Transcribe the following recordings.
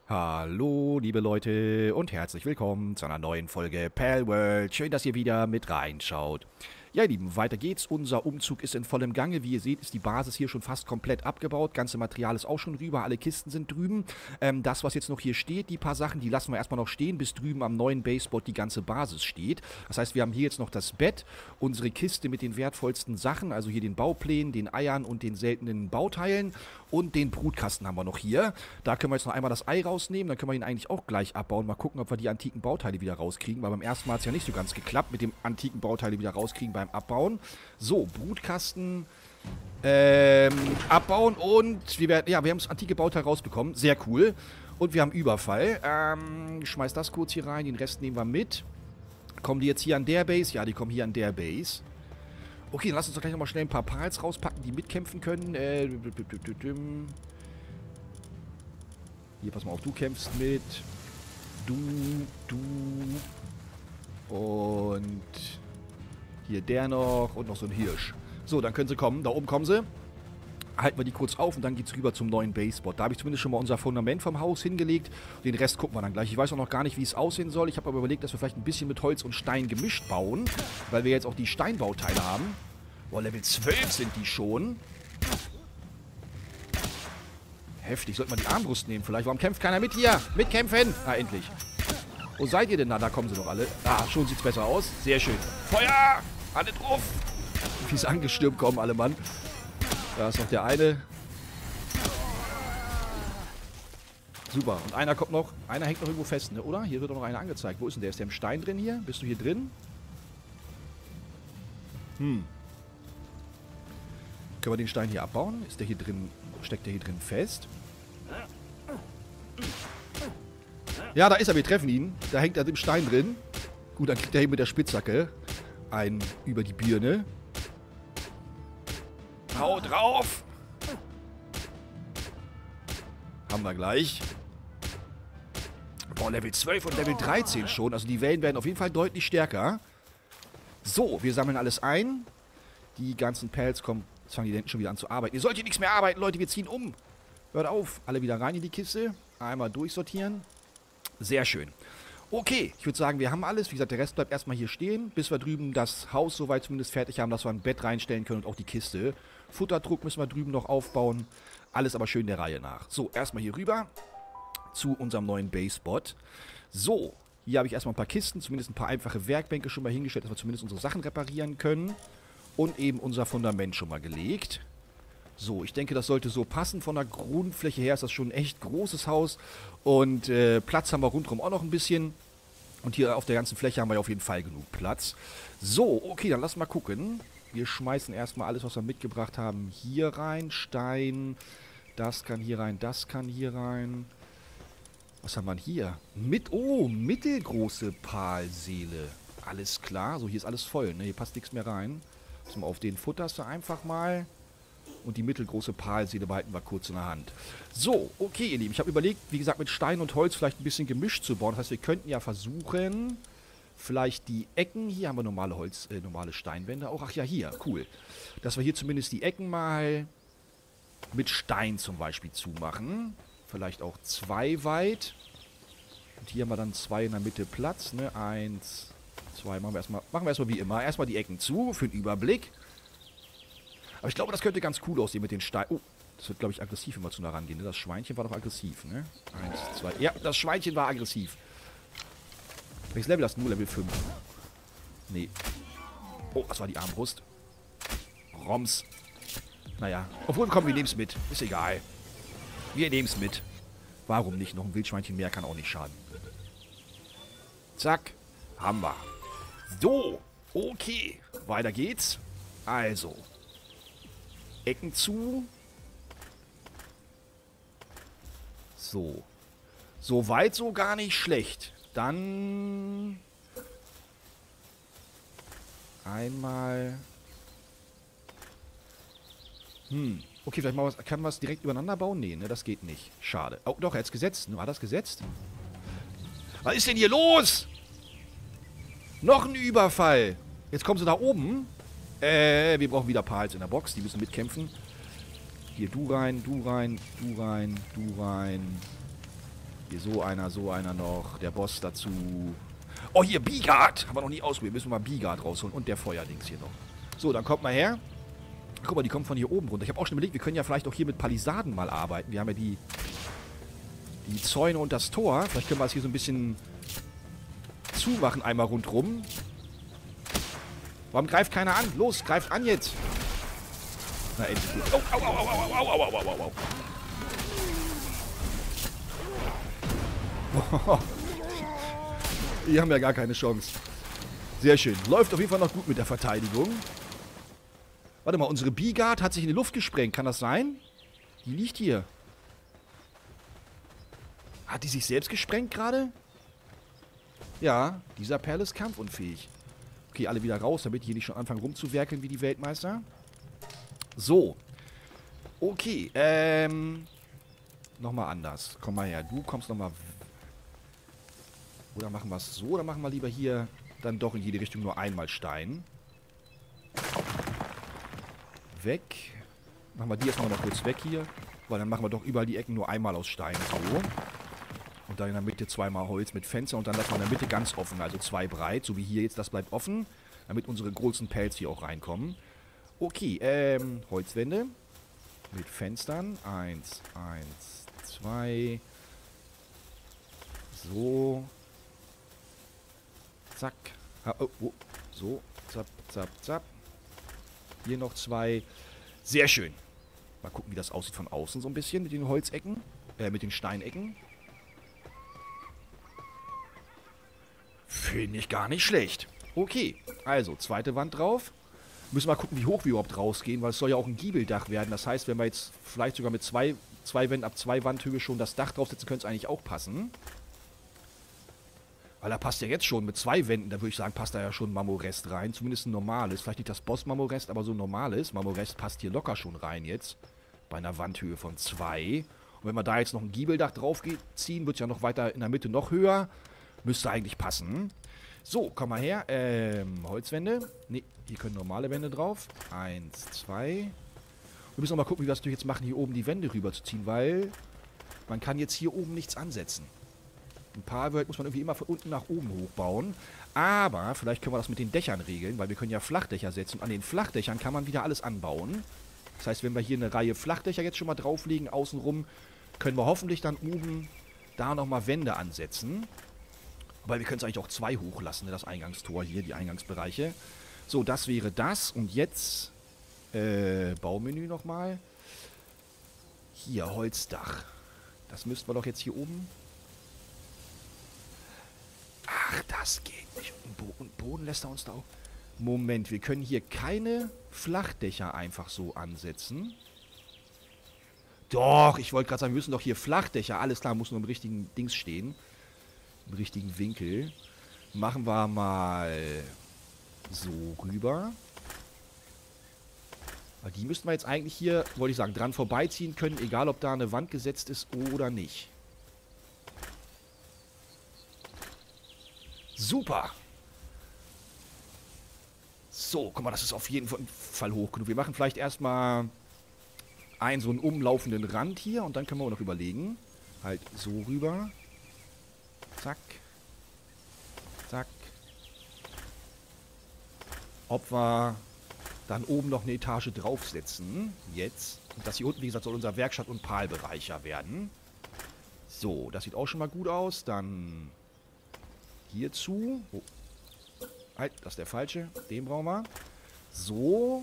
Hallo, liebe Leute und herzlich willkommen zu einer neuen Folge Palworld. Schön, dass ihr wieder mit reinschaut. Ja, ihr Lieben, weiter geht's. Unser Umzug ist in vollem Gange. Wie ihr seht, ist die Basis hier schon fast komplett abgebaut. Ganze Material ist auch schon rüber. Alle Kisten sind drüben. Das, was jetzt noch hier steht, die paar Sachen, die lassen wir erstmal noch stehen, bis drüben am neuen Baseboard die ganze Basis steht. Das heißt, wir haben hier jetzt noch das Bett, unsere Kiste mit den wertvollsten Sachen, also hier den Bauplänen, den Eiern und den seltenen Bauteilen. Und den Brutkasten haben wir noch hier. Da können wir jetzt noch einmal das Ei rausnehmen. Dann können wir ihn eigentlich auch gleich abbauen. Mal gucken, ob wir die antiken Bauteile wieder rauskriegen. Weil beim ersten Mal hat es ja nicht so ganz geklappt, mit dem antiken Bauteile wieder rauskriegen beim Abbauen. So, Brutkasten abbauen. Und wir haben das antike Bauteil rausbekommen. Sehr cool. Und wir haben Überfall. Schmeiß das kurz hier rein. Den Rest nehmen wir mit. Kommen die jetzt hier an der Base? Ja, die kommen hier an der Base. Okay, dann lass uns doch gleich nochmal schnell ein paar Pals rauspacken, die mitkämpfen können. Hier, pass mal auf, du kämpfst mit. Du. Und hier der noch und noch so ein Hirsch. So, dann können sie kommen. Da oben kommen sie. Halten wir die kurz auf und dann geht's rüber zum neuen Baseboard. Da habe ich zumindest schon mal unser Fundament vom Haus hingelegt. Den Rest gucken wir dann gleich. Ich weiß auch noch gar nicht, wie es aussehen soll. Ich habe aber überlegt, dass wir vielleicht ein bisschen mit Holz und Stein gemischt bauen. Weil wir jetzt auch die Steinbauteile haben. Boah, Level 12 sind die schon. Heftig. Sollten wir die Armbrust nehmen vielleicht. Warum kämpft keiner mit hier? Mitkämpfen! Ah, endlich. Wo seid ihr denn? Na, da kommen sie doch alle. Ah, schon sieht's besser aus. Sehr schön. Feuer! Alle drauf! Wie es angestürmt kommen, alle Mann. Da ist noch der eine. Super. Und einer kommt noch. Einer hängt noch irgendwo fest, ne? Oder? Hier wird doch noch einer angezeigt. Wo ist denn der? Ist der im Stein drin hier? Bist du hier drin? Können wir den Stein hier abbauen? Ist der hier drin? Steckt der hier drin fest? Ja, da ist er. Wir treffen ihn. Da hängt er im Stein drin. Gut, dann kriegt er hier mit der Spitzhacke einen über die Birne. Hau drauf! Haben wir gleich. Boah, Level 12 und Level 13 schon. Also die Wellen werden auf jeden Fall deutlich stärker. So, wir sammeln alles ein. Die ganzen Pelz kommen. Jetzt fangen die hinten schon wieder an zu arbeiten. Ihr sollt hier nichts mehr arbeiten, Leute. Wir ziehen um. Hört auf. Alle wieder rein in die Kiste. Einmal durchsortieren. Sehr schön. Okay, ich würde sagen, wir haben alles. Wie gesagt, der Rest bleibt erstmal hier stehen, bis wir drüben das Haus soweit zumindest fertig haben, dass wir ein Bett reinstellen können und auch die Kiste. Futterdruck müssen wir drüben noch aufbauen. Alles aber schön der Reihe nach. So, erstmal hier rüber zu unserem neuen Baseboard. So, hier habe ich erstmal ein paar Kisten, zumindest ein paar einfache Werkbänke schon mal hingestellt, dass wir zumindest unsere Sachen reparieren können. Und eben unser Fundament schon mal gelegt. So, ich denke, das sollte so passen. Von der Grundfläche her ist das schon ein echt großes Haus. Und Platz haben wir rundherum auch noch ein bisschen. Und hier auf der ganzen Fläche haben wir ja auf jeden Fall genug Platz. So, okay, dann lass mal gucken. Wir schmeißen erstmal alles, was wir mitgebracht haben, hier rein. Stein, das kann hier rein, das kann hier rein. Was haben wir denn hier? Mittelgroße Palseele. Alles klar, so hier ist alles voll, ne? Hier passt nichts mehr rein. Pass mal auf, den futterst du einfach mal. Und die mittelgroße Palseele behalten wir kurz in der Hand. So, okay, ihr Lieben. Ich habe überlegt, wie gesagt, mit Stein und Holz vielleicht ein bisschen gemischt zu bauen. Das heißt, wir könnten ja versuchen, vielleicht die Ecken, hier haben wir normale normale Steinwände auch. Ach ja, hier, cool. Dass wir hier zumindest die Ecken mal mit Stein zum Beispiel zumachen. Vielleicht auch 2 weit. Und hier haben wir dann 2 in der Mitte Platz, ne? 1, 2, machen wir erstmal wie immer. Erstmal die Ecken zu, für den Überblick. Aber ich glaube, das könnte ganz cool aussehen mit den Steinen. Oh, das wird, glaube ich, aggressiv, wenn wir zu nah rangehen. Ne? Das Schweinchen war doch aggressiv, ne? 1, 2. Ja, das Schweinchen war aggressiv. Welches Level hast du? Nur Level 5. Nee. Oh, das war die Armbrust. Roms. Naja. Obwohl, komm, wir nehmen es mit. Ist egal. Wir nehmen es mit. Warum nicht? Noch ein Wildschweinchen mehr kann auch nicht schaden. Zack. Haben wir. So. Okay. Weiter geht's. Also. Ecken zu. So. So weit, so gar nicht schlecht. Dann einmal. Okay, vielleicht mal kann man es direkt übereinander bauen? Nee, ne, das geht nicht. Schade. Oh, doch, er hat es gesetzt. War das gesetzt? Was ist denn hier los? Noch ein Überfall. Jetzt kommen sie da oben. Wir brauchen wieder Pals in der Box. Die müssen mitkämpfen. Hier, du rein, du rein, du rein, du rein. Hier so einer noch. Der Boss dazu. Oh, hier, Bigard. Haben wir noch nie ausprobiert. Müssen wir mal Bigard rausholen. Und der Feuerdings hier noch. So, dann kommt mal her. Guck mal, die kommen von hier oben runter. Ich habe auch schon überlegt, wir können ja vielleicht auch hier mit Palisaden mal arbeiten. Wir haben ja die Zäune und das Tor. Vielleicht können wir das hier so ein bisschen zumachen, einmal rundrum. Warum greift keiner an? Los, greift an jetzt. Na, endlich gut. Oh, au, au, au, au, au, au, au, au, au. Die haben ja gar keine Chance. Sehr schön. Läuft auf jeden Fall noch gut mit der Verteidigung. Warte mal, unsere Bigard hat sich in die Luft gesprengt. Kann das sein? Die liegt hier. Hat die sich selbst gesprengt gerade? Ja, dieser Perl ist kampfunfähig. Okay, alle wieder raus, damit die hier nicht schon anfangen rumzuwerkeln wie die Weltmeister. So. Okay, nochmal anders. Komm mal her, du kommst nochmal. Oder machen wir es so, oder machen wir lieber hier dann doch in jede Richtung nur einmal Stein. Weg. Machen wir die erstmal noch kurz weg hier. Weil dann machen wir doch überall die Ecken nur einmal aus Stein. So. Und dann in der Mitte zweimal Holz mit Fenster. Und dann lassen wir in der Mitte ganz offen. Also 2 breit. So wie hier jetzt. Das bleibt offen. Damit unsere großen Pelz hier auch reinkommen. Okay. Holzwände. Mit Fenstern. 1, 2. So. Zack. Oh. So. Zap, zap, zap. Hier noch 2. Sehr schön. Mal gucken, wie das aussieht von außen so ein bisschen mit den Holzecken. Mit den Steinecken. Finde ich gar nicht schlecht. Okay, also zweite Wand drauf. Müssen wir mal gucken, wie hoch wir überhaupt rausgehen, weil es soll ja auch ein Giebeldach werden. Das heißt, wenn wir jetzt vielleicht sogar mit zwei Wänden ab 2 Wandhöhe schon das Dach draufsetzen, könnte es eigentlich auch passen. Weil da passt ja jetzt schon mit 2 Wänden, da würde ich sagen, passt da ja schon ein Marmorest rein. Zumindest ein normales. Vielleicht nicht das Boss-Marmorest, aber so ein normales. Marmorest passt hier locker schon rein jetzt. Bei einer Wandhöhe von 2. Und wenn wir da jetzt noch ein Giebeldach drauf ziehen, wird es ja noch weiter in der Mitte noch höher. Müsste eigentlich passen. So, komm mal her. Holzwände. Ne, hier können normale Wände drauf. 1, 2. Wir müssen noch mal gucken, wie wir das jetzt machen, hier oben die Wände rüber zu ziehen, weil man kann jetzt hier oben nichts ansetzen. Ein paar muss man irgendwie immer von unten nach oben hochbauen. Aber vielleicht können wir das mit den Dächern regeln, weil wir können ja Flachdächer setzen. Und an den Flachdächern kann man wieder alles anbauen. Das heißt, wenn wir hier eine Reihe Flachdächer jetzt schon mal drauflegen, außenrum, können wir hoffentlich dann oben da nochmal Wände ansetzen. Aber wir können es eigentlich auch 2 hochlassen, ne, das Eingangstor hier, die Eingangsbereiche. So, das wäre das. Und jetzt Baumenü nochmal. Hier, Holzdach. Das müssten wir doch jetzt hier oben. Ach, das geht nicht. Und Boden lässt er uns da auch. Moment, wir können hier keine Flachdächer einfach so ansetzen. Doch, ich wollte gerade sagen, wir müssen doch hier Flachdächer. Alles klar, muss nur im richtigen Dings stehen. Im richtigen Winkel. Machen wir mal so rüber. Weil die müssten wir jetzt eigentlich hier, wollte ich sagen, dran vorbeiziehen können, egal ob da eine Wand gesetzt ist oder nicht. Super. So, guck mal, das ist auf jeden Fall hoch genug. Wir machen vielleicht erstmal so einen umlaufenden Rand hier und dann können wir noch überlegen. Halt so rüber. Zack. Zack. Ob wir dann oben noch eine Etage draufsetzen. Jetzt. Und das hier unten, wie gesagt, soll unser Werkstatt- und Palbereich ja werden. So, das sieht auch schon mal gut aus. Dann hierzu. Oh. Halt, das ist der falsche. Den brauchen wir. So.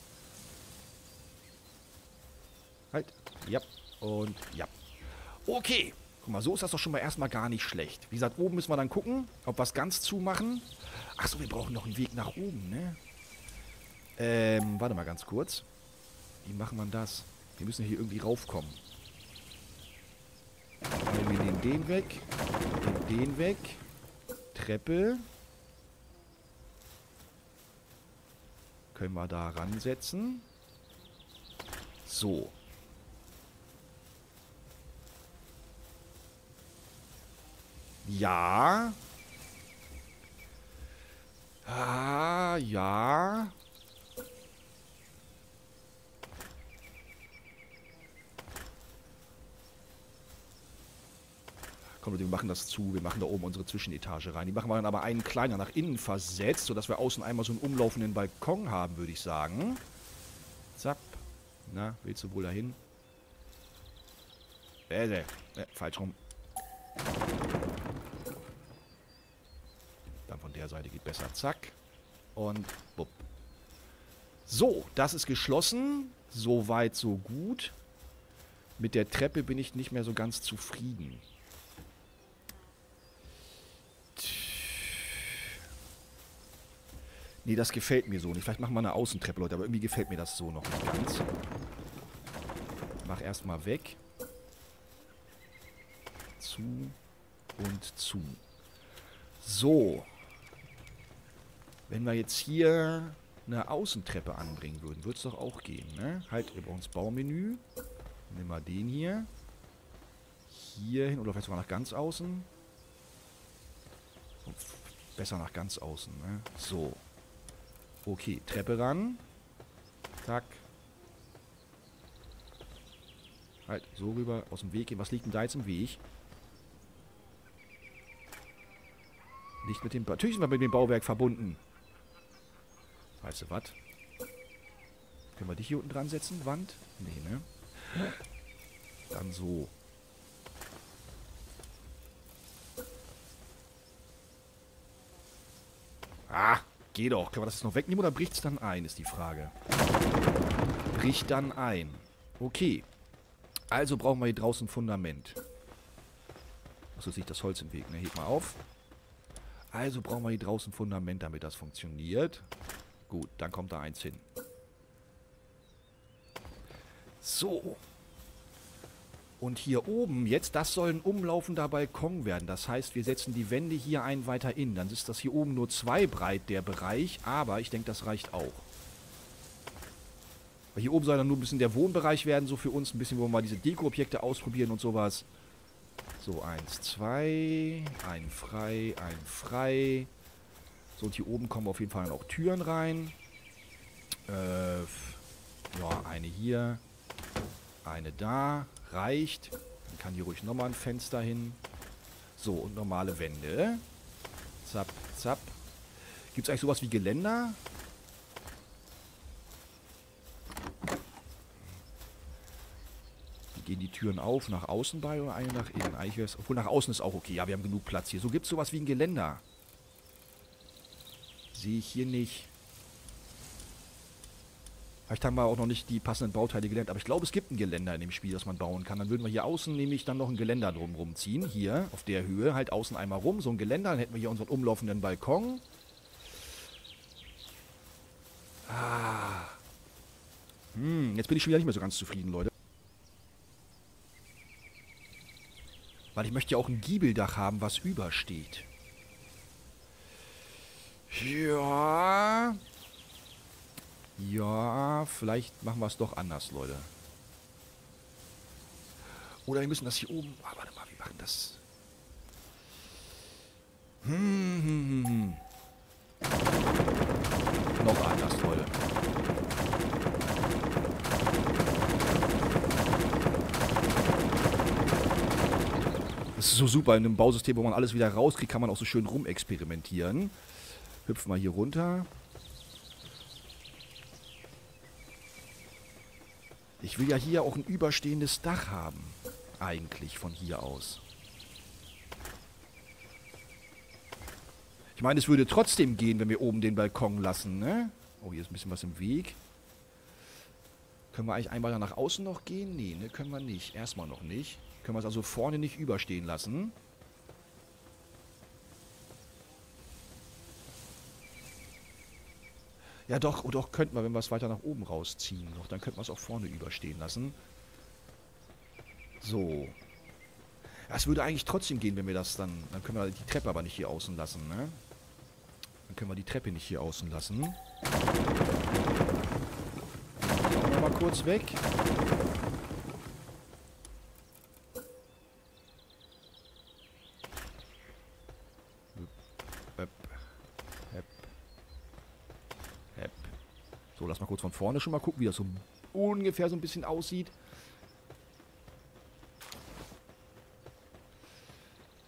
Halt. Ja. Und ja. Okay. Guck mal, so ist das doch schon mal erstmal gar nicht schlecht. Wie gesagt, oben müssen wir dann gucken, ob wir es ganz zumachen. Achso, wir brauchen noch einen Weg nach oben, ne? Warte mal ganz kurz. Wie machen wir das? Wir müssen hier irgendwie raufkommen. Wir nehmen den weg. Den weg. Treppe. Können wir da ransetzen. So. Ja. Ah, ja. Komm, wir machen das zu. Wir machen da oben unsere Zwischenetage rein. Die machen wir dann aber einen kleiner nach innen versetzt, sodass wir außen einmal so einen umlaufenden Balkon haben, würde ich sagen. Zapp. Na, willst du wohl dahin? Falsch rum. Dann von der Seite geht besser. Zack. Und bupp. So, das ist geschlossen. So weit, so gut. Mit der Treppe bin ich nicht mehr so ganz zufrieden. Nee, das gefällt mir so nicht. Vielleicht machen wir eine Außentreppe, Leute. Aber irgendwie gefällt mir das so noch nicht ganz. Mach erstmal weg. Zu und zu. So. Wenn wir jetzt hier eine Außentreppe anbringen würden, würde es doch auch gehen, ne? Halt, über uns Baumenü. Nehmen wir den hier. Hier hin, oder vielleicht sogar nach ganz außen. Besser nach ganz außen, ne? So. Okay, Treppe ran. Zack. Halt, so rüber, aus dem Weg gehen. Was liegt denn da jetzt im Weg? Nicht mit dem... Natürlich sind wir mit dem Bauwerk verbunden. Weißt du was? Können wir dich hier unten dran setzen? Wand? Nee, ne? Dann so. Ah, geh doch. Können wir das jetzt noch wegnehmen oder bricht es dann ein, ist die Frage. Bricht dann ein. Okay. Also brauchen wir hier draußen ein Fundament. Achso, jetzt liegt das Holz im Weg, ne? Heb mal auf. Also brauchen wir hier draußen ein Fundament, damit das funktioniert. Gut, dann kommt da eins hin. So. Und hier oben jetzt, das soll ein umlaufender Balkon werden. Das heißt, wir setzen die Wände hier ein weiter in. Dann ist das hier oben nur 2 breit, der Bereich. Aber ich denke, das reicht auch. Weil hier oben soll dann nur ein bisschen der Wohnbereich werden, so für uns. Ein bisschen, wo wir mal diese Deko-Objekte ausprobieren und sowas. So, 1, 2. Ein frei, ein frei. So, und hier oben kommen auf jeden Fall dann auch Türen rein. Ja, eine hier. Eine da. Reicht. Dann kann hier ruhig nochmal ein Fenster hin. So, und normale Wände. Zapp, zapp. Gibt es eigentlich sowas wie Geländer? Wie gehen die Türen auf? Nach außen bei oder eine nach innen? Eigentlich wär's, obwohl nach außen ist auch okay. Ja, wir haben genug Platz hier. So, gibt es sowas wie ein Geländer? Sehe ich hier nicht. Vielleicht haben wir auch noch nicht die passenden Bauteile gelernt, aber ich glaube, es gibt ein Geländer in dem Spiel, das man bauen kann. Dann würden wir hier außen nämlich dann noch ein Geländer drumrum ziehen. Hier, auf der Höhe, halt außen einmal rum, so ein Geländer. Dann hätten wir hier unseren umlaufenden Balkon. Ah. Jetzt bin ich schon wieder nicht mehr so ganz zufrieden, Leute. Weil ich möchte ja auch ein Giebeldach haben, was übersteht. Ja... Ja, vielleicht machen wir es doch anders, Leute. Oder wir müssen das hier oben... Ah, warte mal, wir machen das... Noch anders, Leute. Das ist so super. In einem Bausystem, wo man alles wieder rauskriegt, kann man auch so schön rumexperimentieren. Hüpfen wir hier runter. Ich will ja hier auch ein überstehendes Dach haben. Eigentlich von hier aus. Ich meine, es würde trotzdem gehen, wenn wir oben den Balkon lassen, ne? Oh, hier ist ein bisschen was im Weg. Können wir eigentlich einmal nach außen noch gehen? Nee, ne? Können wir nicht. Erstmal noch nicht. Können wir es also vorne nicht überstehen lassen. Ja doch, doch, könnten wir, wenn wir es weiter nach oben rausziehen. Noch, dann könnten wir es auch vorne überstehen lassen. So. Ja, es würde eigentlich trotzdem gehen, wenn wir das dann... Dann können wir die Treppe aber nicht hier außen lassen, ne? Dann können wir die Treppe nicht hier außen lassen. Auch nochmal kurz weg. So, lass mal kurz von vorne schon mal gucken, wie das so ungefähr so ein bisschen aussieht.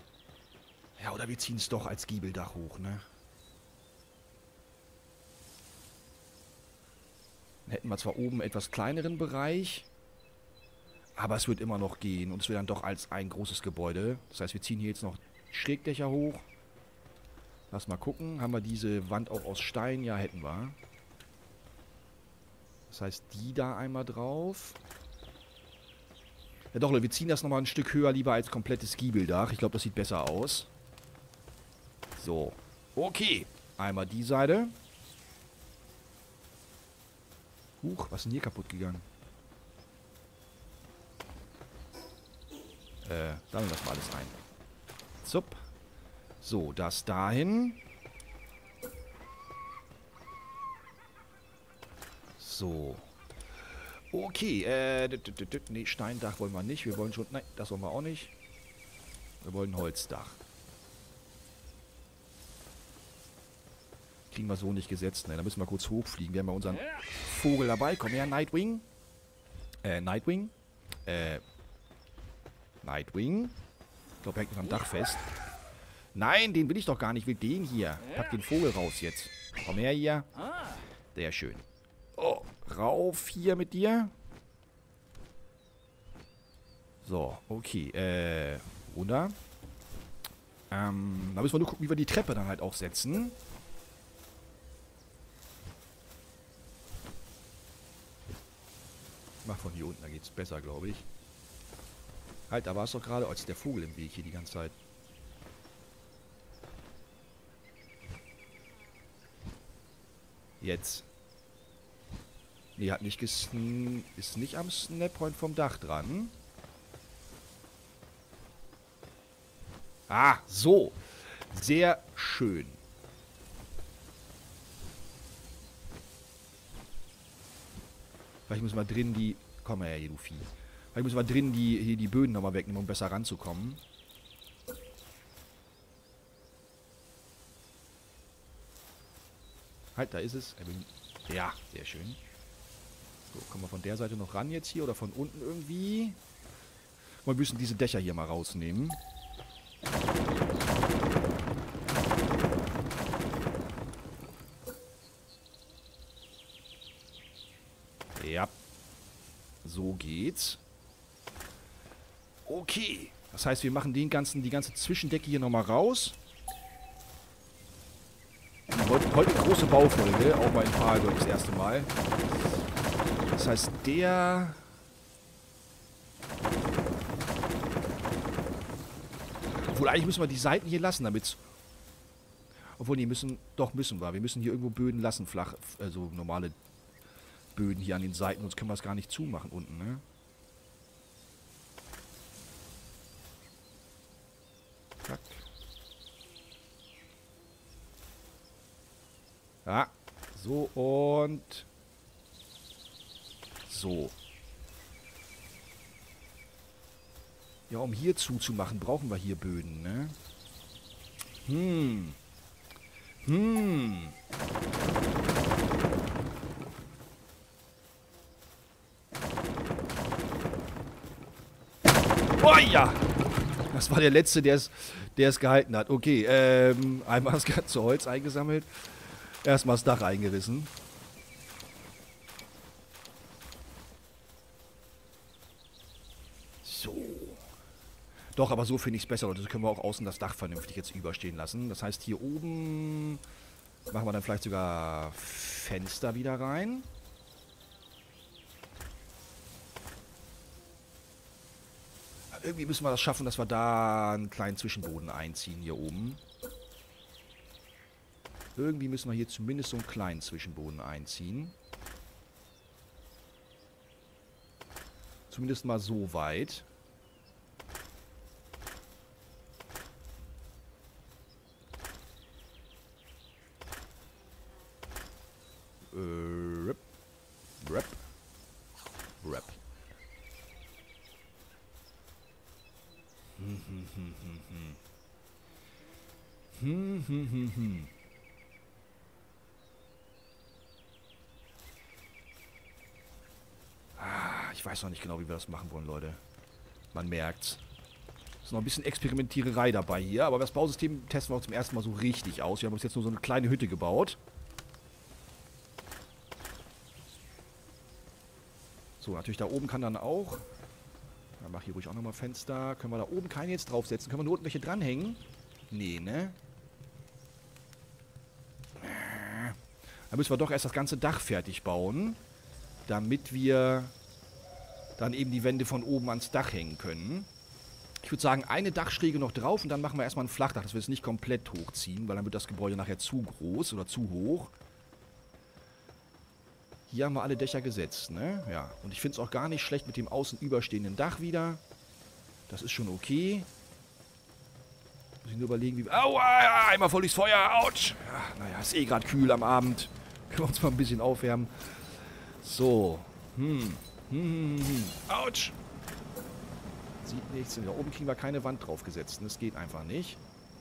Ja, oder wir ziehen es doch als Giebeldach hoch, ne? Dann hätten wir zwar oben einen etwas kleineren Bereich, aber es wird immer noch gehen. Und es wird dann doch als ein großes Gebäude. Das heißt, wir ziehen hier jetzt noch Schrägdächer hoch. Lass mal gucken. Haben wir diese Wand auch aus Stein? Ja, hätten wir. Das heißt, die da einmal drauf. Ja doch, Leute, wir ziehen das nochmal ein Stück höher, lieber als komplettes Giebeldach. Ich glaube, das sieht besser aus. So. Okay. Einmal die Seite. Huch, was ist denn hier kaputt gegangen? Sammeln das mal alles ein. Zup. So, das dahin. So. Okay, nee, Steindach wollen wir nicht. Wir wollen schon... Nein, das wollen wir auch nicht. Wir wollen ein Holzdach. Kriegen wir so nicht gesetzt, ne? Da müssen wir kurz hochfliegen. Wir haben ja unseren Vogel dabei. Komm her, Nightwing. Nightwing. Nightwing. Ich glaube, er hängt am Dach fest. Nein, den will ich doch gar nicht. Ich will den hier. Pack den Vogel raus jetzt. Komm her hier. Sehr schön. Oh, rauf hier mit dir. So, okay. Runter. Da müssen wir nur gucken, wie wir die Treppe dann halt auch setzen. Ich mach von hier unten, da geht's besser, glaube ich. Halt, da war es doch gerade, als der Vogel im Weg hier die ganze Zeit. Jetzt. Nee, hat nicht ist nicht am Snappoint vom Dach dran. Ah, so. Sehr schön. Vielleicht müssen wir drin die... Komm mal her, hier, du Vieh. Vielleicht müssen wir drin die Böden nochmal wegnehmen, um besser ranzukommen. Halt, da ist es. Ja, sehr schön. So, kommen wir von der Seite noch ran jetzt hier oder von unten irgendwie? Wir müssen diese Dächer hier mal rausnehmen. Ja. So geht's. Okay. Das heißt, wir machen die ganze Zwischendecke hier nochmal raus. Heute eine große Baufolge, auch mal in Paragod das erste Mal. Das heißt, der... Obwohl, eigentlich müssen wir die Seiten hier lassen, damit... Obwohl, nee, müssen wir. Wir müssen hier irgendwo Böden lassen, flach, also normale Böden hier an den Seiten, sonst können wir es gar nicht zumachen unten, ne? Zack. Ja, so und so. Ja, um hier zuzumachen, brauchen wir hier Böden, ne? Oh ja! Das war der Letzte, der es gehalten hat. Okay, einmal das ganze Holz eingesammelt. Erstmal das Dach eingerissen. So. Doch, aber so finde ich es besser, Leute. So können wir auch außen das Dach vernünftig jetzt überstehen lassen. Das heißt, hier oben machen wir dann vielleicht sogar Fenster wieder rein. Irgendwie müssen wir das schaffen, dass wir da einen kleinen Zwischenboden einziehen hier oben. Irgendwie müssen wir hier zumindest so einen kleinen Zwischenboden einziehen. Zumindest mal so weit. Rap. Ich weiß noch nicht genau, wie wir das machen wollen, Leute. Man merkt's. Ist noch ein bisschen Experimentiererei dabei hier. Aber das Bausystem testen wir auch zum ersten Mal so richtig aus. Wir haben uns jetzt nur so eine kleine Hütte gebaut. So, natürlich da oben kann dann auch... Dann mach hier ruhig auch nochmal Fenster. Können wir da oben keine jetzt draufsetzen? Können wir nur unten welche dranhängen? Nee, ne? Dann müssen wir doch erst das ganze Dach fertig bauen, damit wir dann eben die Wände von oben ans Dach hängen können. Ich würde sagen, eine Dachschräge noch drauf und dann machen wir erstmal ein Flachdach, dass wir es nicht komplett hochziehen, weil dann wird das Gebäude nachher zu groß oder zu hoch. Hier haben wir alle Dächer gesetzt, ne? Ja, und ich finde es auch gar nicht schlecht mit dem außen überstehenden Dach wieder. Das ist schon okay. Muss ich nur überlegen, wie... Aua, einmal voll durchs Feuer, ouch! Ja, naja, ist eh gerade kühl am Abend. Können wir uns mal ein bisschen aufwärmen. So. Autsch! Sieht nichts. Da oben kriegen wir keine Wand draufgesetzt. Das geht einfach nicht.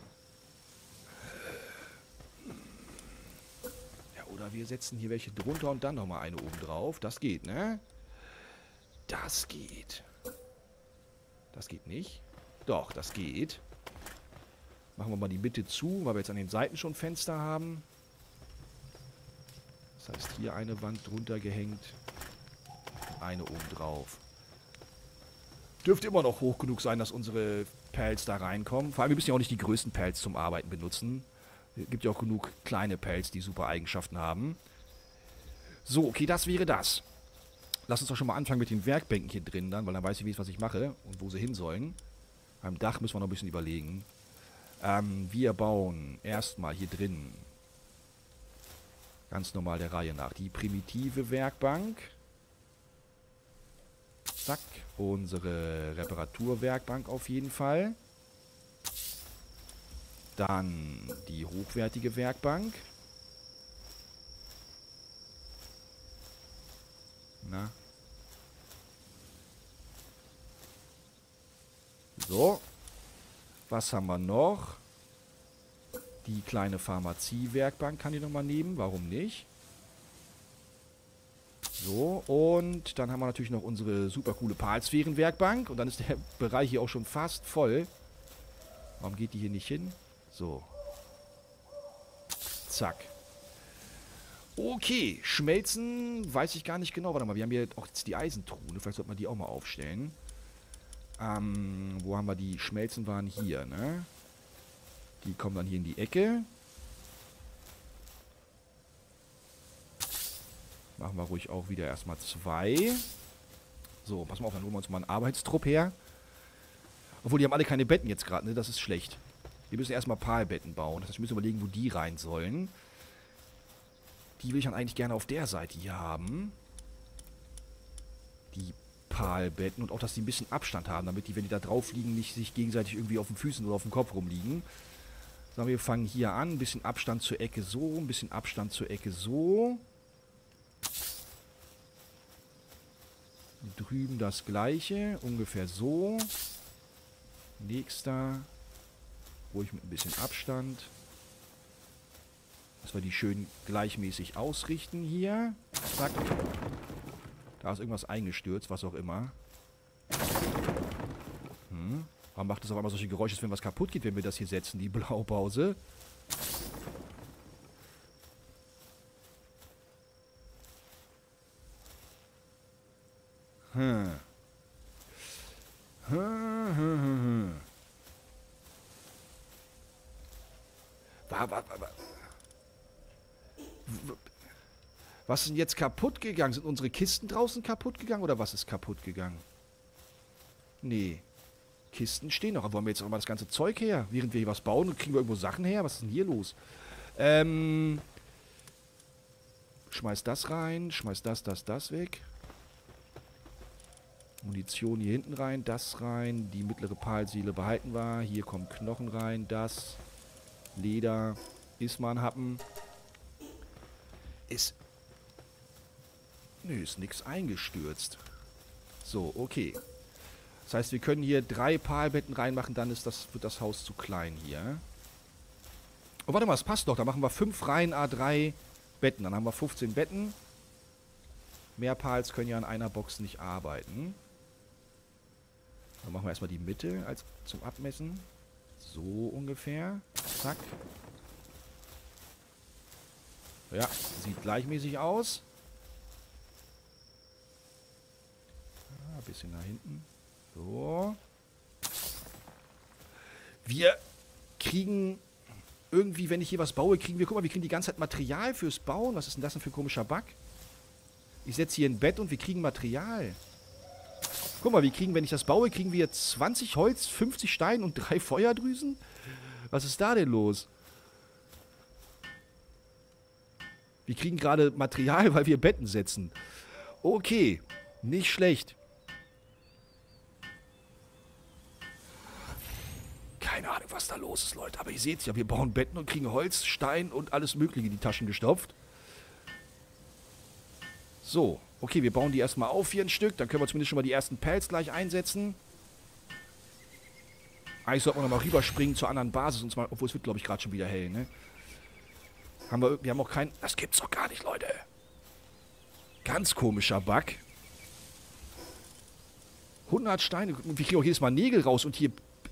Ja, oder wir setzen hier welche drunter und dann nochmal eine oben drauf. Das geht, ne? Das geht. Das geht nicht. Doch, das geht. Machen wir mal die Mitte zu, weil wir jetzt an den Seiten schon Fenster haben. Das heißt, hier eine Wand drunter gehängt. Eine oben drauf. Dürfte immer noch hoch genug sein, dass unsere Pelz da reinkommen. Vor allem, wir müssen ja auch nicht die größten Pelz zum Arbeiten benutzen. Es gibt ja auch genug kleine Pelz, die super Eigenschaften haben. So, okay, das wäre das. Lass uns doch schon mal anfangen mit den Werkbänken hier drin dann, weil dann weiß ich, was ich mache und wo sie hin sollen. Beim Dach müssen wir noch ein bisschen überlegen. Wir bauen erstmal hier drin ganz normal der Reihe nach die primitive Werkbank. Zack. Unsere Reparaturwerkbank auf jeden Fall. Dann die hochwertige Werkbank. Na. So. Was haben wir noch? Die kleine Pharmazie-Werkbank kann ich nochmal nehmen. Warum nicht? So, und dann haben wir natürlich noch unsere super coole Palsphären-Werkbank. Und dann ist der Bereich hier auch schon fast voll. Warum geht die hier nicht hin? So. Zack. Okay, Schmelzen weiß ich gar nicht genau. Warte mal, wir haben hier auch jetzt die Eisentruhe. Vielleicht sollte man die auch mal aufstellen. Wo haben wir die? Schmelzen waren hier, ne? Die kommen dann hier in die Ecke. Machen wir ruhig auch wieder erstmal 2. So, pass mal auf, dann holen wir uns mal einen Arbeitstrupp her. Obwohl, die haben alle keine Betten jetzt gerade, ne? Das ist schlecht. Wir müssen erstmal Palbetten bauen. Das heißt, wir müssen überlegen, wo die rein sollen. Die will ich dann eigentlich gerne auf der Seite hier haben. Die Palbetten. Und auch, dass die ein bisschen Abstand haben, damit die, wenn die da drauf liegen, nicht sich gegenseitig irgendwie auf den Füßen oder auf dem Kopf rumliegen. So, wir fangen hier an. Ein bisschen Abstand zur Ecke so. Ein bisschen Abstand zur Ecke so. Drüben das gleiche. Ungefähr so. Nächster. Ruhig mit ein bisschen Abstand. Dass wir die schön gleichmäßig ausrichten hier. Zack. Da ist irgendwas eingestürzt, was auch immer. Warum macht das auf einmal solche Geräusche, wenn was kaputt geht, wenn wir das hier setzen, die Blaupause? Was ist denn jetzt kaputt gegangen? Sind unsere Kisten draußen kaputt gegangen oder was ist kaputt gegangen? Nee. Kisten stehen noch. Wollen wir jetzt auch mal das ganze Zeug her? Während wir hier was bauen und kriegen wir irgendwo Sachen her? Was ist denn hier los? Schmeiß das rein. Schmeiß das weg. Munition hier hinten rein. Das rein. Die mittlere Palseele behalten wir. Hier kommen Knochen rein. Das. Leder. Ist mal ein Happen. Ist... Nö, ist nichts eingestürzt. So, okay. Das heißt, wir können hier 3 Palbetten reinmachen, dann ist wird das Haus zu klein hier. Oh, warte mal, das passt doch. Da machen wir 5 Reihen A3 Betten. Dann haben wir 15 Betten. Mehr Pals können ja in einer Box nicht arbeiten. Dann machen wir erstmal die Mitte als zum Abmessen. So ungefähr. Zack. Ja, sieht gleichmäßig aus. Ein bisschen nach hinten. So. Wir kriegen irgendwie, wenn ich hier was baue, guck mal, wir kriegen die ganze Zeit Material fürs Bauen. Was ist denn das denn für ein komischer Bug? Ich setze hier ein Bett und wir kriegen Material. Guck mal, wenn ich das baue, kriegen wir 20 Holz, 50 Stein und 3 Feuerdrüsen? Was ist da denn los? Wir kriegen gerade Material, weil wir Betten setzen. Okay, nicht schlecht. Keine Ahnung, was da los ist, Leute. Aber ihr seht ja, wir bauen Betten und kriegen Holz, Stein und alles Mögliche in die Taschen gestopft. So, okay, wir bauen die erstmal auf hier ein Stück. Dann können wir zumindest schon mal die ersten Pelz gleich einsetzen. Eigentlich sollten wir nochmal rüberspringen zur anderen Basis. Und zwar, obwohl es wird, glaube ich, gerade schon wieder hell, ne? Wir haben auch keinen... Das gibt's doch gar nicht, Leute. Ganz komischer Bug. 100 Steine. Und wir kriegen auch jedes Mal Nägel raus und hier...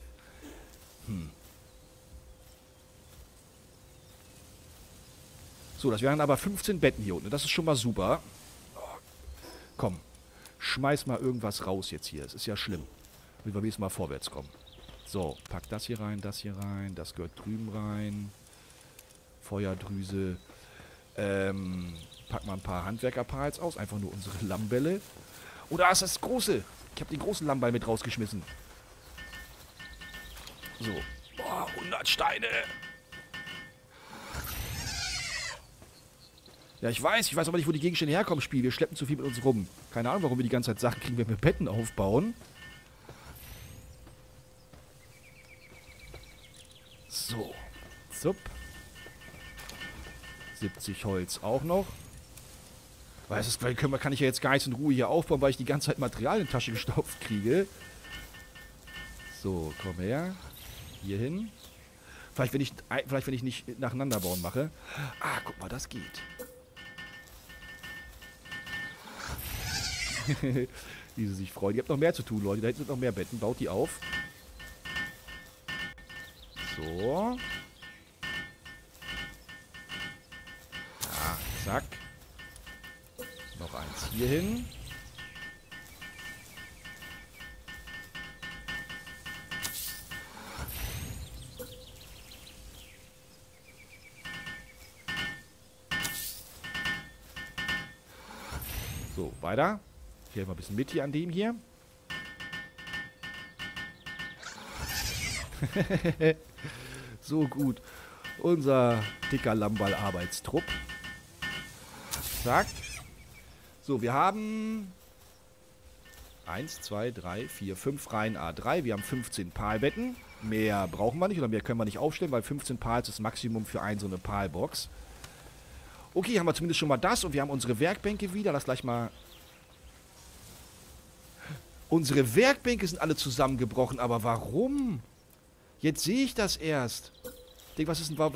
So, das wären aber 15 Betten hier unten. Das ist schon mal super. Oh, komm, schmeiß mal irgendwas raus jetzt hier. Es ist ja schlimm. Damit wir wenigstens mal vorwärts kommen. So, pack das hier rein, das gehört drüben rein. Feuerdrüse. Pack mal ein paar Handwerkerparts aus. Einfach nur unsere Lammbälle. Oh, da ist das große. Ich habe den großen Lammball mit rausgeschmissen. So. Boah, 100 Steine. Ja, ich weiß aber nicht, wo die Gegenstände herkommen, Spiel. Wir schleppen zu viel mit uns rum. Keine Ahnung, warum wir die ganze Zeit Sachen kriegen, wenn wir Betten aufbauen. So. Zup. 70 Holz auch noch. Weil kann ich ja jetzt gar nicht in Ruhe hier aufbauen, weil ich die ganze Zeit Material in die Tasche gestopft kriege. So, komm her. Hier hin. Vielleicht, wenn ich nicht nacheinander bauen mache. Ah, guck mal, das geht. Wie sie sich freuen. Ihr habt noch mehr zu tun, Leute. Da hinten sind noch mehr Betten. Baut die auf. So. Ja, zack. Noch eins hier hin. So, weiter. Ich helfe mal ein bisschen mit hier an dem hier. So gut. Unser dicker Lammball-Arbeitstrupp. Zack. So, wir haben 1, 2, 3, 4, 5 Reihen A3. Wir haben 15 Palbetten. Mehr brauchen wir nicht oder mehr können wir nicht aufstellen, weil 15 Pals ist das Maximum für so eine Palbox. Okay, haben wir zumindest schon mal das und wir haben unsere Werkbänke wieder. Lass gleich mal... Unsere Werkbänke sind alle zusammengebrochen, aber warum? Jetzt sehe ich das erst. Ich denke, was ist denn...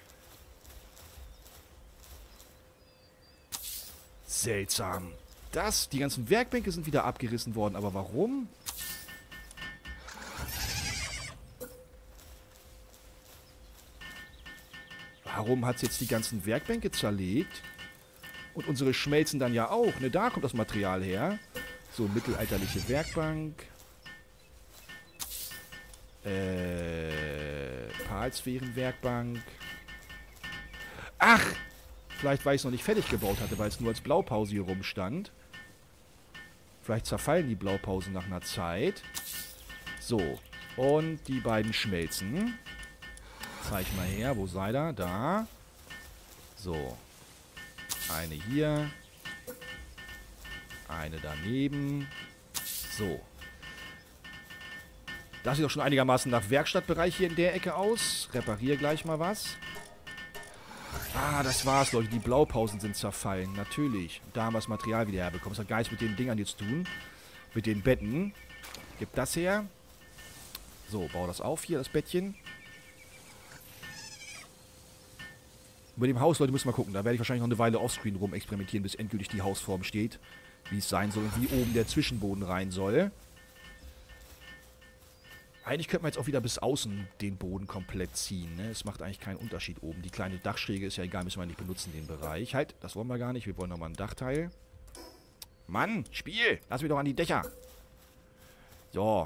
Seltsam. Die ganzen Werkbänke sind wieder abgerissen worden, aber warum? Warum hat es jetzt die ganzen Werkbänke zerlegt? Und unsere Schmelzen dann ja auch, ne? Da kommt das Material her. So, mittelalterliche Werkbank. Palsphärenwerkbank. Ach! Vielleicht, weil ich es noch nicht fertig gebaut hatte, weil es nur als Blaupause hier rumstand. Vielleicht zerfallen die Blaupausen nach einer Zeit. So. Und die beiden Schmelzen. Zeig mal her. Wo seid ihr? Da. So. Eine hier. Eine daneben. So. Das sieht doch schon einigermaßen nach Werkstattbereich hier in der Ecke aus. Repariere gleich mal was. Ah, das war's, Leute. Die Blaupausen sind zerfallen. Natürlich. Da haben wir das Material wieder herbekommen. Das hat gar nichts mit den Dingern jetzt zu tun. Mit den Betten. Gib das her. So, bau das auf hier, das Bettchen. Über dem Haus, Leute, müssen wir gucken. Da werde ich wahrscheinlich noch eine Weile offscreen rum experimentieren, bis endgültig die Hausform steht. Wie es sein soll und wie oben der Zwischenboden rein soll. Eigentlich könnte man jetzt auch wieder bis außen den Boden komplett ziehen, ne? Es macht eigentlich keinen Unterschied oben. Die kleine Dachschräge ist ja egal, müssen wir nicht benutzen, den Bereich. Halt, das wollen wir gar nicht. Wir wollen nochmal ein Dachteil. Mann, Spiel! Lass mich doch an die Dächer. So.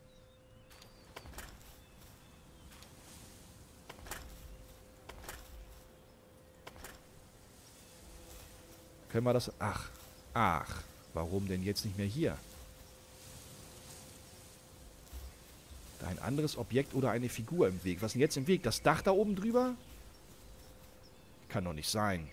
Können wir das... Ach. Warum denn jetzt nicht mehr hier? Da ein anderes Objekt oder eine Figur im Weg. Was ist denn jetzt im Weg? Das Dach da oben drüber? Kann doch nicht sein.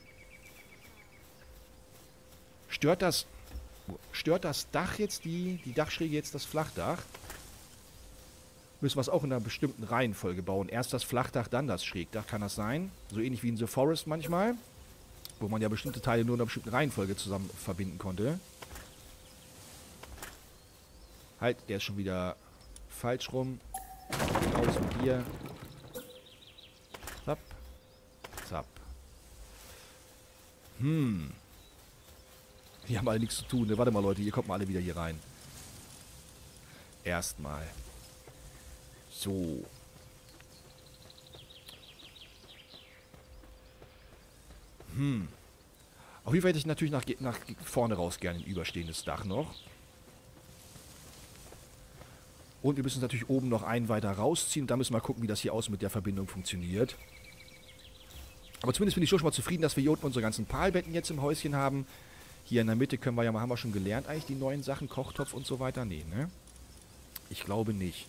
Stört das Dach jetzt die Dachschräge jetzt das Flachdach? Müssen wir es auch in einer bestimmten Reihenfolge bauen. Erst das Flachdach, dann das Schrägdach. Kann das sein? So ähnlich wie in The Forest manchmal. Wo man ja bestimmte Teile nur in einer bestimmten Reihenfolge zusammen verbinden konnte. Halt, der ist schon wieder falsch rum. Raus mit dir. Zapp. Zapp. Die haben alle nichts zu tun, ne? Warte mal, Leute, ihr kommt mal alle wieder hier rein. Erstmal. So. Auf jeden Fall hätte ich natürlich nach vorne raus gerne ein überstehendes Dach noch. Und wir müssen es natürlich oben noch einen weiter rausziehen. Da müssen wir mal gucken, wie das hier außen mit der Verbindung funktioniert. Aber zumindest bin ich schon mal zufrieden, dass wir hier unten unsere ganzen Palbetten jetzt im Häuschen haben. Hier in der Mitte können wir ja mal, haben wir schon gelernt eigentlich, die neuen Sachen, Kochtopf und so weiter. Nee, ne? Ich glaube nicht.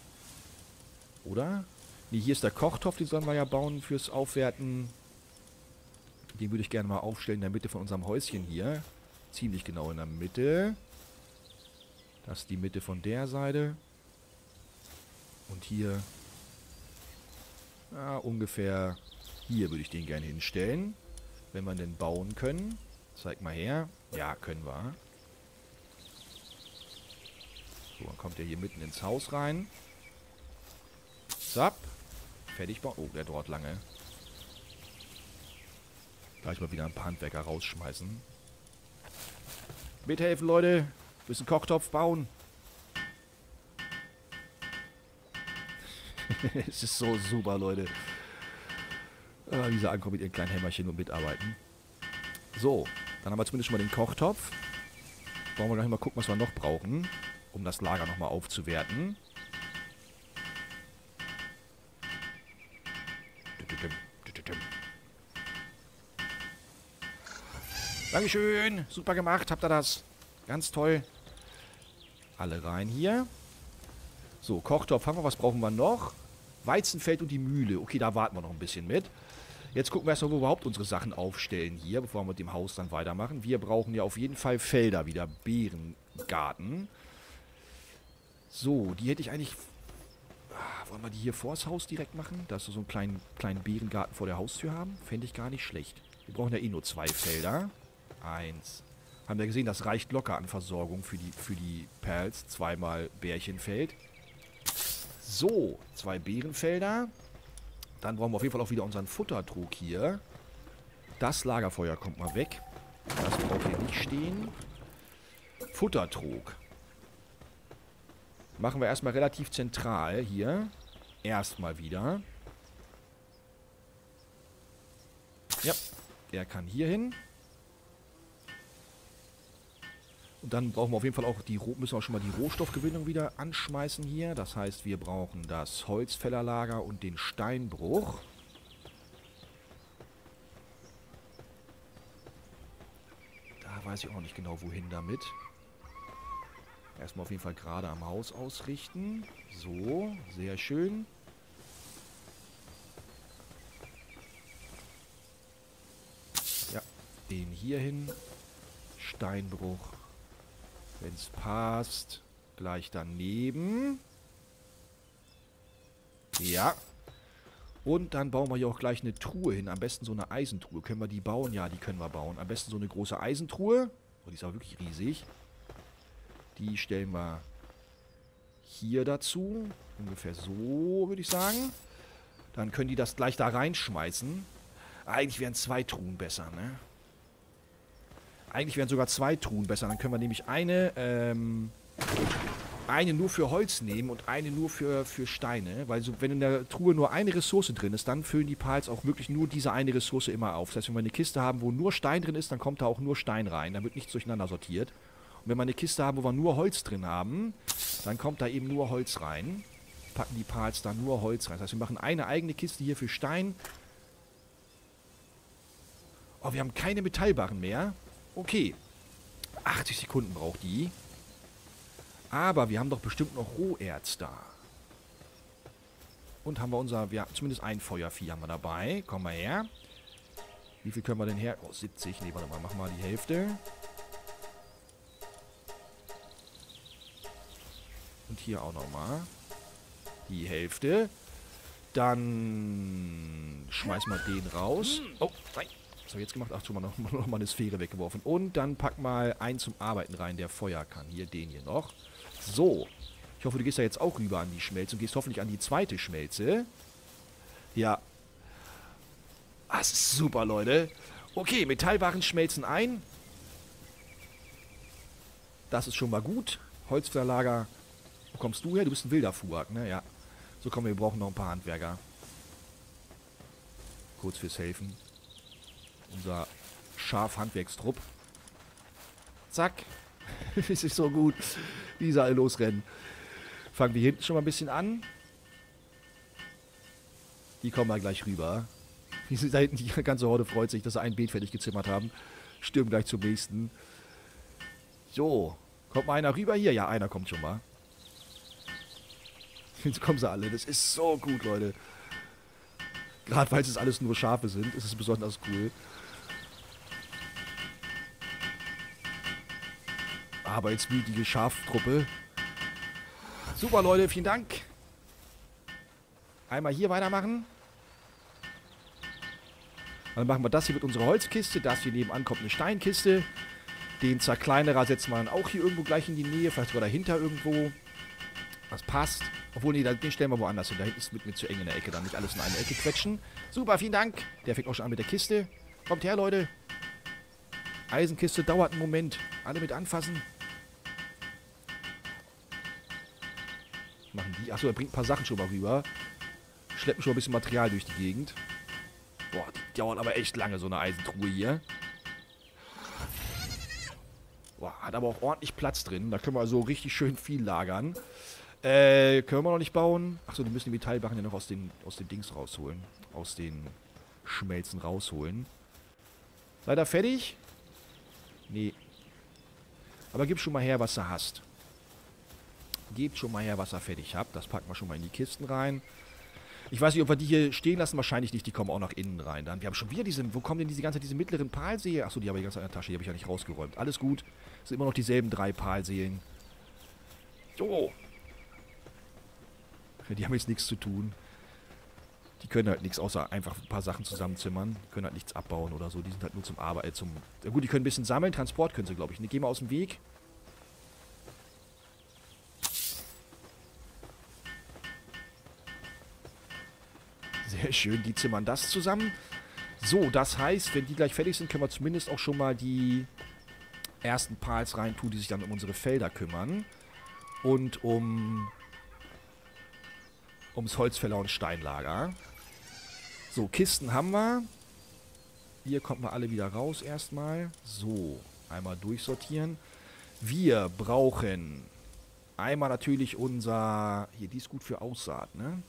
Oder? Nee, hier ist der Kochtopf, den sollen wir ja bauen fürs Aufwerten. Den würde ich gerne mal aufstellen in der Mitte von unserem Häuschen hier. Ziemlich genau in der Mitte. Das ist die Mitte von der Seite. Und hier, ungefähr hier würde ich den gerne hinstellen. Wenn wir den bauen können. Zeig mal her. Ja, können wir. So, dann kommt der hier mitten ins Haus rein. Zapp. Fertig bauen. Oh, der dauert lange. Gleich mal wieder ein paar Handwerker rausschmeißen. Mithelfen, Leute. Wir müssen Kochtopf bauen. Es ist so super, Leute. Wie sie ankommen mit ihren kleinen Hämmerchen und mitarbeiten. So, dann haben wir zumindest schon mal den Kochtopf. Wollen wir gleich mal gucken, was wir noch brauchen, um das Lager nochmal aufzuwerten. Dankeschön, super gemacht, habt ihr das. Ganz toll. Alle rein hier. So, Kochtopf haben wir, was brauchen wir noch? Weizenfeld und die Mühle. Okay, da warten wir noch ein bisschen mit. Jetzt gucken wir erstmal, wo wir überhaupt unsere Sachen aufstellen hier, bevor wir mit dem Haus dann weitermachen. Wir brauchen ja auf jeden Fall Felder wieder. Beerengarten. So, die hätte ich eigentlich... wollen wir die hier vors Haus direkt machen? Dass wir so einen kleinen Beerengarten vor der Haustür haben? Fände ich gar nicht schlecht. Wir brauchen ja eh nur 2 Felder. 1. Haben wir gesehen, das reicht locker an Versorgung für die Perls. 2-mal Bärchenfeld. So, 2 Beerenfelder. Dann brauchen wir auf jeden Fall auch wieder unseren Futtertrog hier. Das Lagerfeuer kommt mal weg. Das braucht hier nicht stehen. Futtertrog. Machen wir erstmal relativ zentral hier. Erstmal wieder. Ja, der kann hier hin. Und dann brauchen wir auf jeden Fall auch müssen wir schon mal die Rohstoffgewinnung wieder anschmeißen hier. Das heißt, wir brauchen das Holzfällerlager und den Steinbruch. Da weiß ich auch nicht genau, wohin damit. Erstmal auf jeden Fall gerade am Haus ausrichten. So, sehr schön. Ja, den hier hin. Steinbruch. Wenn es passt, gleich daneben. Ja. Und dann bauen wir hier auch gleich eine Truhe hin. Am besten so eine Eisentruhe. Können wir die bauen? Ja, die können wir bauen. Am besten so eine große Eisentruhe. Oh, die ist aber wirklich riesig. Die stellen wir hier dazu. Ungefähr so, würde ich sagen. Dann können die das gleich da reinschmeißen. Eigentlich wären 2 Truhen besser, ne? Eigentlich wären sogar 2 Truhen besser. Dann können wir nämlich eine eine nur für Holz nehmen und eine nur für Steine. Weil so, wenn in der Truhe nur eine Ressource drin ist, dann füllen die Pals auch wirklich nur diese eine Ressource immer auf. Das heißt, wenn wir eine Kiste haben, wo nur Stein drin ist, dann kommt da auch nur Stein rein. Dann wird nichts durcheinander sortiert. Und wenn wir eine Kiste haben, wo wir nur Holz drin haben, dann kommt da eben nur Holz rein. Packen die Pals da nur Holz rein. Das heißt, wir machen eine eigene Kiste hier für Stein. Oh, wir haben keine Metallbarren mehr. Okay. 80 Sekunden braucht die. Aber wir haben doch bestimmt noch Roherz da. Und haben wir zumindest ein Feuervieh haben wir dabei. Komm mal her. Wie viel können wir denn her? Oh, 70. Nee, warte mal, machen wir die Hälfte. Und hier auch nochmal die Hälfte. Dann schmeißen wir den raus. Oh, nein. Was habe ich jetzt gemacht? Ach, schon mal noch mal eine Sphäre weggeworfen. Und dann pack mal einen zum Arbeiten rein, der Feuer kann. Hier, den hier noch. So. Ich hoffe, du gehst da jetzt auch rüber an die Schmelze und gehst hoffentlich an die zweite Schmelze. Ja. Das ist super, Leute. Okay, Metallwaren schmelzen ein. Das ist schon mal gut. Holzverlager. Wo kommst du her? Du bist ein wilder Fuhrhack, ne? Ja. So, komm, wir brauchen noch ein paar Handwerker. Kurz fürs Helfen. Unser Schaf-Handwerkstrupp. Zack. Es ist so gut, wie sie alle losrennen. Fangen wir hinten schon mal ein bisschen an. Die kommen mal gleich rüber. Da hinten, die ganze Horde freut sich, dass sie ein Beet fertig gezimmert haben. Stürmen gleich zum nächsten. So. Kommt mal einer rüber hier? Ja, einer kommt schon mal. Jetzt kommen sie alle. Das ist so gut, Leute. Gerade weil es alles nur Schafe sind, ist es besonders cool. Arbeitswütige Schaftruppe. Super, Leute. Vielen Dank. Einmal hier weitermachen. Dann machen wir das hier mit unserer Holzkiste. Das hier nebenan kommt eine Steinkiste. Den Zerkleinerer setzen wir dann auch hier irgendwo gleich in die Nähe. Vielleicht sogar dahinter irgendwo. Das passt. Obwohl, nee, den stellen wir woanders hin. Da hinten ist mir zu eng in der Ecke. Dann nicht alles in eine Ecke quetschen. Super, vielen Dank. Der fängt auch schon an mit der Kiste. Kommt her, Leute. Eisenkiste dauert einen Moment. Alle mit anfassen. Machen die. Achso, er bringt ein paar Sachen schon mal rüber. Schleppen schon ein bisschen Material durch die Gegend. Boah, die dauert aber echt lange, so eine Eisentruhe hier. Boah, hat aber auch ordentlich Platz drin. Da können wir also richtig schön viel lagern. Können wir noch nicht bauen. Achso, die müssen die Metallbarren ja noch aus den Dings rausholen. Aus den Schmelzen rausholen. Seid ihr fertig? Nee. Aber gib schon mal her, was du hast. Gebt schon mal her, was ihr fertig habt. Das packen wir schon mal in die Kisten rein. Ich weiß nicht, ob wir die hier stehen lassen. Wahrscheinlich nicht. Die kommen auch nach innen rein. Dann, wir haben schon wieder diese... Wo kommen denn diese mittleren Palseelen? Achso, die habe ich ganz in der Tasche. Die habe ich ja nicht rausgeräumt. Alles gut. Es sind immer noch dieselben 3 Palseelen. So. Die haben jetzt nichts zu tun. Die können halt nichts, außer einfach ein paar Sachen zusammenzimmern. Die können halt nichts abbauen oder so. Die sind halt nur zum Arbeiten. Ja gut, die können ein bisschen sammeln. Transport können sie, glaube ich. Ne, gehen wir aus dem Weg. Sehr schön, die zimmern das zusammen. So, das heißt, wenn die gleich fertig sind, können wir zumindest auch schon mal die ersten Pals reintun, die sich dann um unsere Felder kümmern. Und ums Holzfäller und Steinlager. So, Kisten haben wir. Hier kommt mal alle wieder raus erstmal. So, einmal durchsortieren. Wir brauchen einmal natürlich unser... Hier, die ist gut für Aussaat, ne?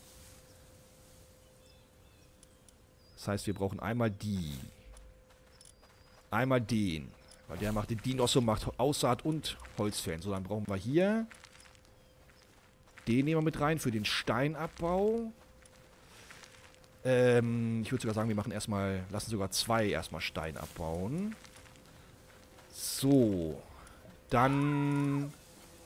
Das heißt, wir brauchen einmal die. Einmal den. Weil der macht den Dinosso, macht Aussaat und Holzfällen. So, dann brauchen wir hier... Den nehmen wir mit rein für den Steinabbau. Ich würde sogar sagen, wir machen erstmal, lassen sogar 2 erstmal Stein abbauen. So. Dann.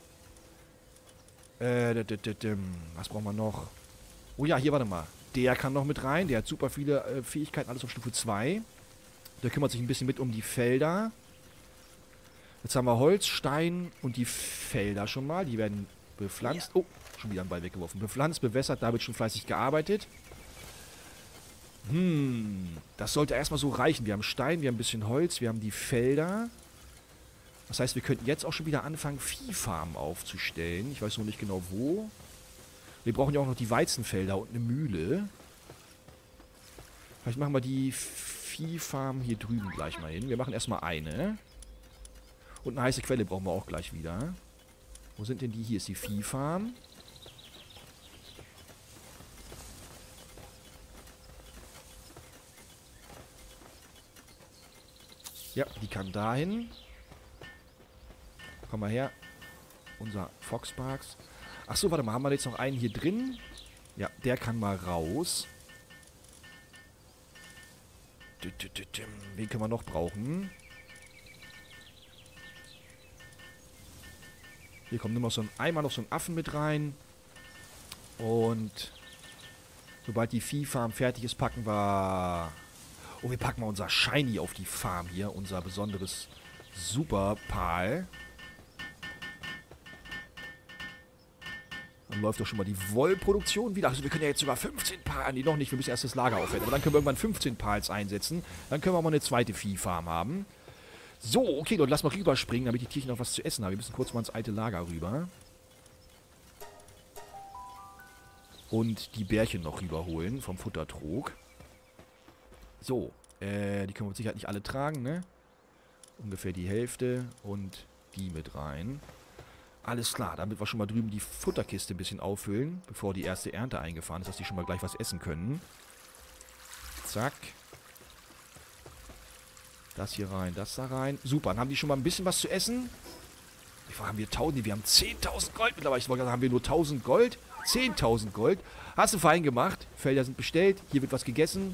Was brauchen wir noch? Oh ja, hier, warte mal. Der kann noch mit rein. Der hat super viele Fähigkeiten, alles auf Stufe 2. Der kümmert sich ein bisschen mit um die Felder. Jetzt haben wir Holz, Stein und die Felder schon mal. Die werden bepflanzt. Oh, schon wieder einen Ball weggeworfen. Bepflanzt, bewässert, da wird schon fleißig gearbeitet. Das sollte erstmal so reichen. Wir haben Stein, wir haben ein bisschen Holz, wir haben die Felder. Das heißt, wir könnten jetzt auch schon wieder anfangen, Viehfarmen aufzustellen. Ich weiß noch nicht genau wo. Wir brauchen ja auch noch die Weizenfelder und eine Mühle. Vielleicht machen wir die Viehfarm hier drüben gleich mal hin. Wir machen erstmal eine. Und eine heiße Quelle brauchen wir auch gleich wieder. Wo sind denn die? Hier ist die Viehfarm. Ja, die kann dahin. Komm mal her. Unser Foxparks. Achso, warte mal. Haben wir jetzt noch einen hier drin? Ja, der kann mal raus. Wen können wir noch brauchen? Hier kommt nur noch einmal noch so ein Affen mit rein. Und sobald die Viehfarm fertig ist, packen wir... Oh, wir packen mal unser Shiny auf die Farm hier. Unser besonderes Superpal. Dann läuft doch schon mal die Wollproduktion wieder. Also wir können ja jetzt sogar 15 Pal... Nee, noch nicht. Wir müssen erst das Lager aufhören. Aber dann können wir irgendwann 15 Pals einsetzen. Dann können wir mal eine zweite Viehfarm haben. So, okay, dann lass mal rüberspringen, damit die Tierchen noch was zu essen haben. Wir müssen kurz mal ins alte Lager rüber. Und die Bärchen noch rüberholen vom Futtertrog. So, die können wir mit Sicherheit nicht alle tragen, ne? Ungefähr die Hälfte und die mit rein. Alles klar, damit wir schon mal drüben die Futterkiste ein bisschen auffüllen, bevor die erste Ernte eingefahren ist, dass die schon mal gleich was essen können. Zack. Das hier rein, das da rein. Super, dann haben die schon mal ein bisschen was zu essen. Wie viel haben wir? 1000? Wir haben 10.000 Gold mittlerweile. Ich wollte sagen, haben wir nur 1000 Gold? 10.000 Gold. Hast du fein gemacht. Felder sind bestellt. Hier wird was gegessen.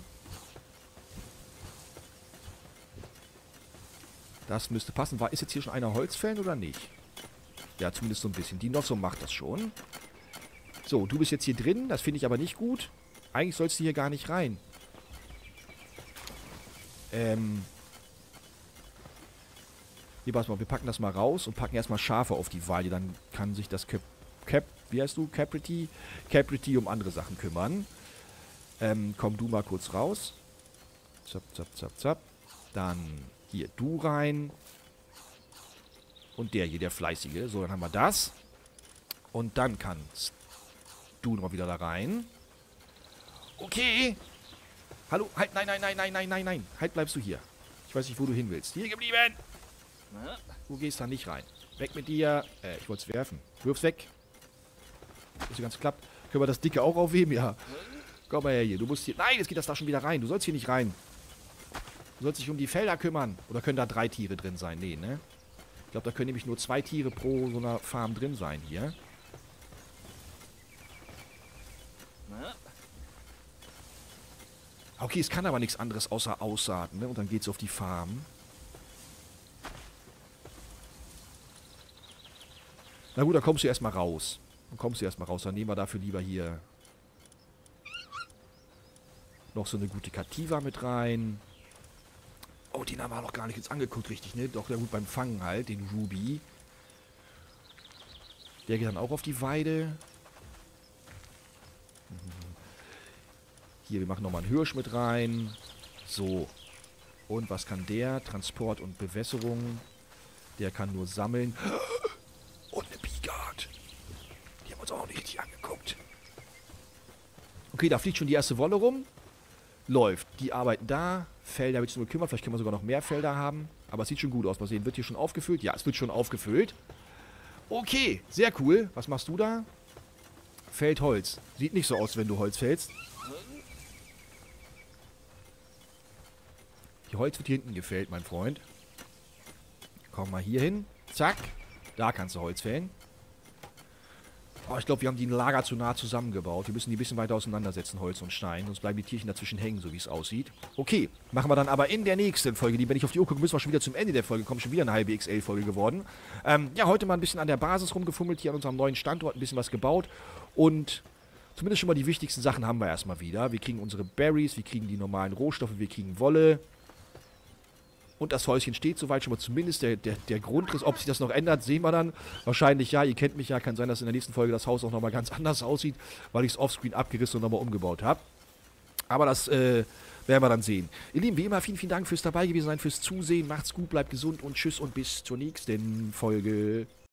Das müsste passen. Ist jetzt hier schon einer Holzfällen oder nicht? Ja, zumindest so ein bisschen. Die Nosso macht das schon. So, du bist jetzt hier drin. Das finde ich aber nicht gut. Eigentlich sollst du hier gar nicht rein. Hier, pass mal, wir packen das mal raus und packen erstmal Schafe auf die Weide. Dann kann sich das wie heißt du? Caprity um andere Sachen kümmern. Komm du mal kurz raus. Zap, zap, zap, zap. Dann hier du rein. Und der hier, der Fleißige. So, dann haben wir das. Und dann kannst du nochmal wieder da rein. Okay. Hallo, halt, nein, nein, nein, nein, nein, nein, nein. Halt bleibst du hier. Ich weiß nicht, wo du hin willst. Hier geblieben. Du gehst da nicht rein. Weg mit dir. Ich wollte es werfen. Wirf's weg. Ist ganz klappt. Können wir das Dicke auch aufheben? Ja. Komm mal her hier. Du musst hier... Nein, jetzt geht das da schon wieder rein. Du sollst hier nicht rein. Du sollst dich um die Felder kümmern. Oder können da 3 Tiere drin sein? Nee, ne? Ich glaube, da können nämlich nur 2 Tiere pro so einer Farm drin sein hier. Okay, es kann aber nichts anderes außer Aussaaten, ne? Und dann geht's auf die Farm. Na gut, dann kommst du erstmal raus. Dann nehmen wir dafür lieber hier noch so eine gute Kativa mit rein. Oh, den haben wir noch gar nicht jetzt angeguckt, richtig, ne? Doch, ja gut, beim Fangen halt, den Ruby. Der geht dann auch auf die Weide. Hier, wir machen nochmal einen Hirsch mit rein. So. Und was kann der? Transport und Bewässerung. Der kann nur sammeln. Und eine Bigard. Die haben wir uns auch noch nicht richtig angeguckt. Okay, da fliegt schon die erste Wolle rum. Läuft. Die arbeiten da. Felder wird sich nur kümmern. Vielleicht können wir sogar noch mehr Felder haben. Aber es sieht schon gut aus. Mal sehen, wird hier schon aufgefüllt? Ja, es wird schon aufgefüllt. Okay, sehr cool. Was machst du da? Fällt Holz. Sieht nicht so aus, wenn du Holz fällst. Die Holz wird hier hinten gefällt, mein Freund. Komm mal hier hin. Zack. Da kannst du Holz fällen. Oh, ich glaube, wir haben die Lager zu nah zusammengebaut. Wir müssen die ein bisschen weiter auseinandersetzen, Holz und Stein. Sonst bleiben die Tierchen dazwischen hängen, so wie es aussieht. Okay, machen wir dann aber in der nächsten Folge. Wenn ich auf die Uhr gucke, müssen wir schon wieder zum Ende der Folge kommen. Schon wieder eine halbe XL-Folge geworden. Ja, heute mal ein bisschen an der Basis rumgefummelt. Hier an unserem neuen Standort ein bisschen was gebaut. Und zumindest schon mal die wichtigsten Sachen haben wir erstmal wieder. Wir kriegen unsere Berries, wir kriegen die normalen Rohstoffe, wir kriegen Wolle. Und das Häuschen steht soweit schon mal, zumindest der Grundriss. Ob sich das noch ändert, sehen wir dann. Wahrscheinlich ja, ihr kennt mich ja. Kann sein, dass in der nächsten Folge das Haus auch nochmal ganz anders aussieht, weil ich es offscreen abgerissen und nochmal umgebaut habe. Aber das Werden wir dann sehen. Ihr Lieben, wie immer, vielen, vielen Dank fürs dabei gewesen sein, fürs Zusehen. Macht's gut, bleibt gesund und tschüss und bis zur nächsten Folge.